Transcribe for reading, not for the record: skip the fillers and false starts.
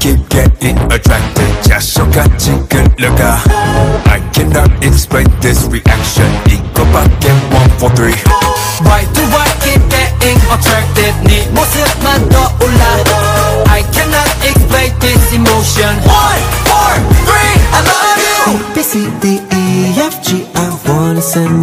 keep getting attracted. 자석같이 끌려가. I cannot explain this reaction. 이거밖에 1, 4, 3. Why do I keep getting attracted? 네 모습만 떠올라. I cannot explain this emotion. 1, 4, 3, I love you. A, B, C, D, E, F, G, I wanna send